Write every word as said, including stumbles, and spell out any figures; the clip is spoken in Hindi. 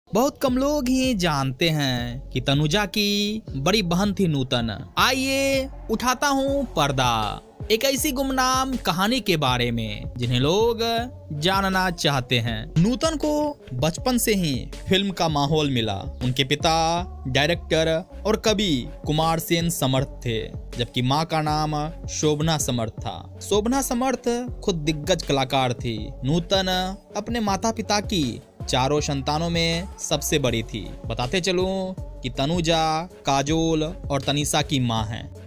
बहुत कम लोग ही जानते हैं कि तनुजा की बड़ी बहन थी नूतन। आइए उठाता हूँ पर्दा एक ऐसी गुमनाम कहानी के बारे में जिन्हें लोग जानना चाहते हैं। नूतन को बचपन से ही फिल्म का माहौल मिला। उनके पिता डायरेक्टर और कवि कुमार सेन समर्थ थे, जबकि मां का नाम शोभना समर्थ था। शोभना समर्थ खुद दिग्गज कलाकार थी। नूतन अपने माता पिता की चारों संतानों में सबसे बड़ी थी। बताते चलूं कि तनुजा, काजोल और तनीषा की मां हैं।